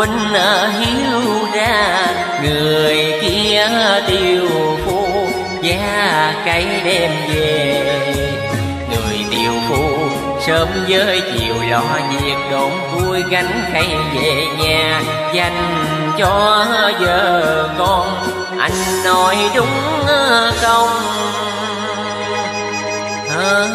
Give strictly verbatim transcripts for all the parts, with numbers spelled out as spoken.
huynh hiếu ra, người kia tiêu phu giá cây đem về. Người tiêu phu sớm với chiều lo việc đốn vui gánh khay về nhà, dành cho vợ con anh nói đúng không? À,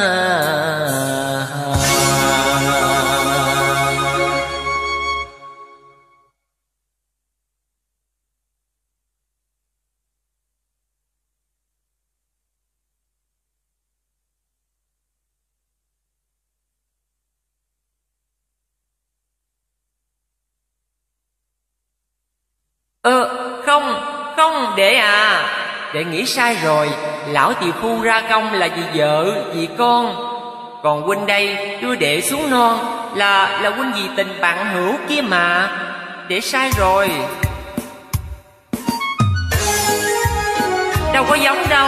Ơ không, không đệ à, đệ nghĩ sai rồi. Lão tiều phu ra công là vì vợ, vì con. Còn huynh đây đưa đệ xuống non là là huynh vì tình bạn hữu kia mà. Đệ sai rồi. Đâu có giống đâu.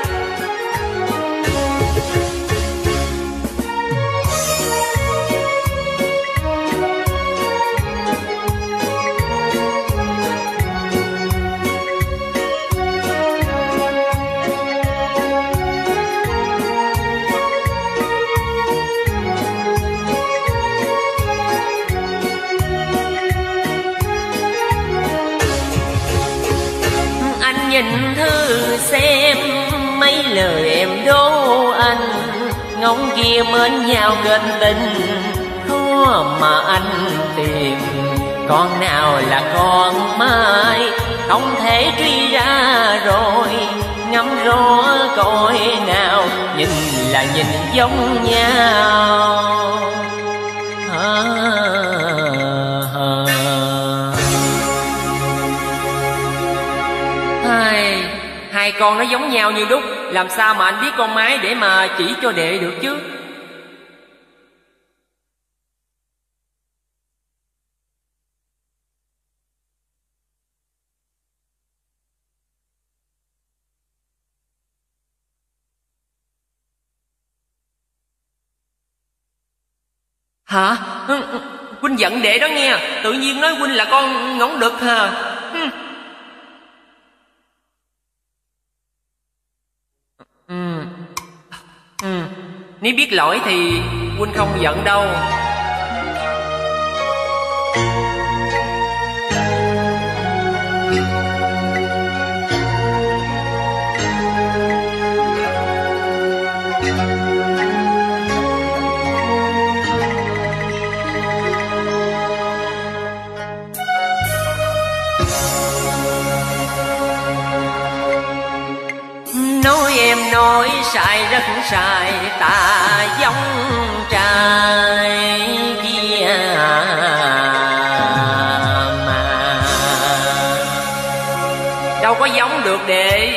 Nhìn thư xem mấy lời em đố anh, ngóng kia mến nhau kết tình, khó mà anh tìm. Con nào là con mai không thể truy ra rồi, ngắm rõ coi nào nhìn là nhìn giống nhau. À, hai con nó giống nhau như đúc, làm sao mà anh biết con mái để mà chỉ cho đệ được chứ? Hả? Huynh giận đệ đó nghe, tự nhiên nói huynh là con ngỗng đực hả? Ừ. Ừ. Nếu biết lỗi thì huynh không giận đâu. Nói em nói sai rất sai, ta giống trai kia mà đâu có giống được đệ.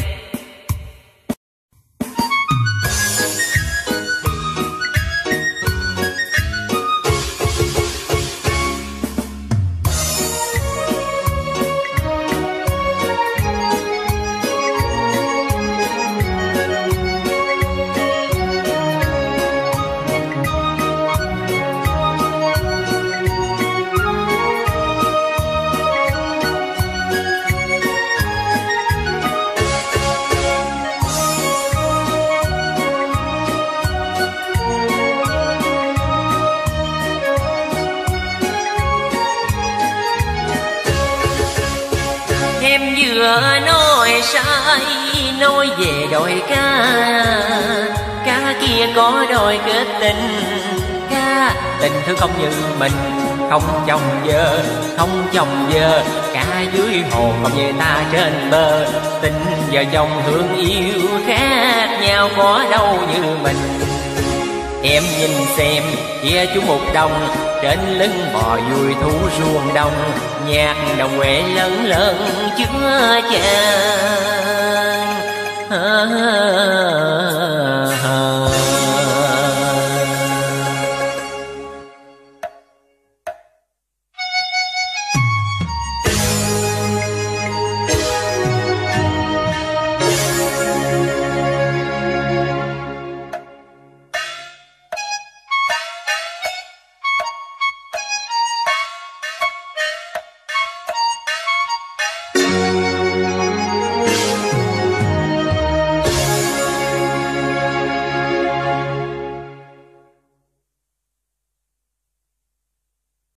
Em vừa nói sai, nói về đôi cá, cá kia có đôi kết tình. Cá tình thương không như mình, không chồng vợ, không chồng vợ. Cá dưới hồ không như ta trên bờ, tình vợ chồng thương yêu khác nhau có đâu như mình. Em nhìn xem kia chú một đồng, trên lưng bò vui thú ruộng đồng, nhạc đồng quê lớn lớn chứa chan.